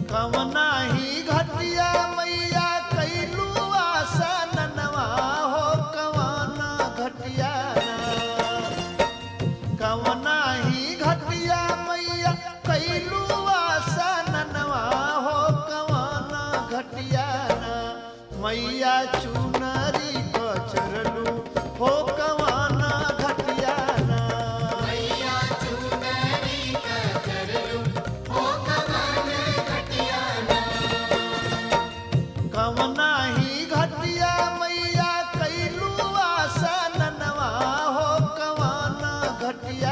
कवना ही घटिया मैया कैलू आसनवा हो कवना घटिया कवना ही घटिया मैया कैलू आसनवा हो कवना घटिया मैया चुनरी कचरलू हो कवना घटिया मैया चुनरी कचरलू हो कवना घटिया कवना ही घटिया मैया कैलू आसनवा हो कवना घटिया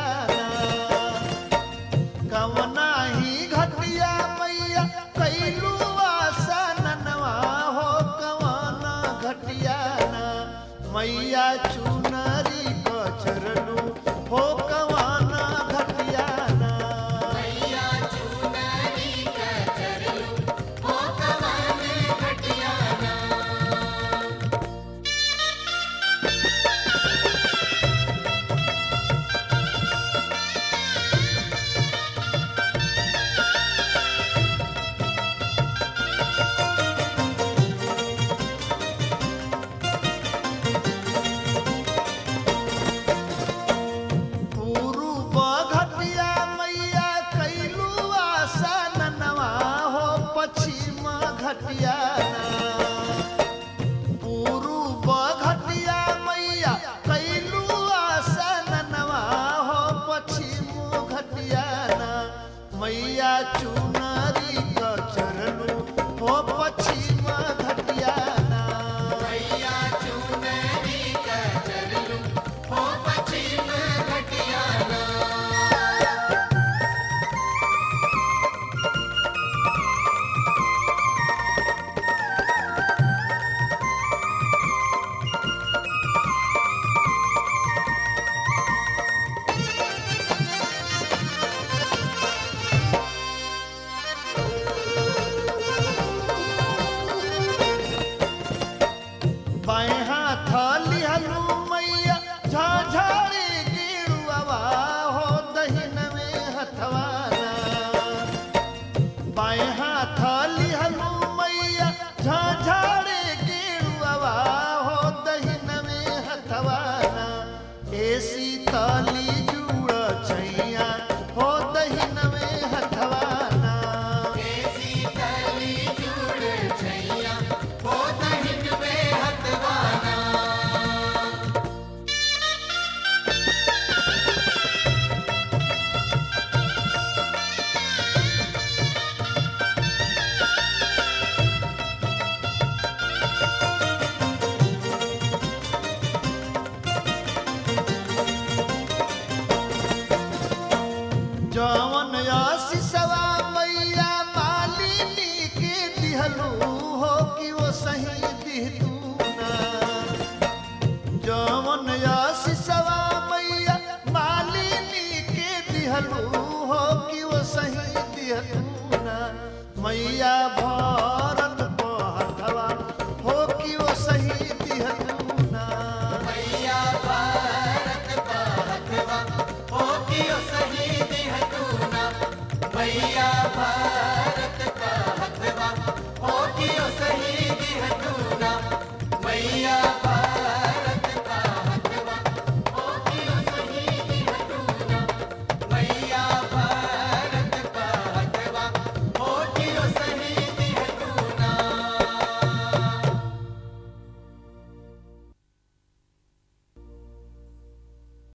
कवना ही घटिया मैया कैलू आसनवा हो कवना घटिया मैया चुनरी कचरलू हो कवना घटिया मैया चुनरी कचरलू हो कवना घटिया पूर्व घटिया मैया कैलू आसनवा हो पश्चिम घटिया पूर्व घटिया मैया कैलू आसनवा हो पश्चिम घटिया मैया चुनरी कचरलू हो पश्चिम घटिया मैया चुनरी कचरलू हो पश्चिम घटिया बाएं हाथ लिहलू मैया झाझाड़ी गिरुआ हो दहिन में हथवाना बाएं हाथ लिहलू मैया झाझाड़ी गिरुआ हो दहिन में हथवाना ऐसी ताली जुड़ छैया हो दहिन में हथवाना ऐसी तली जुड़ छैया हो दहिन में हथवाना जवन आशीषवा मैया मालिनी के दिहलू हो कि वो सही दिहतू ना जवन आशीषवा मैया मालिनी के दिहलू हो कि वो सही दिहतू ना मैया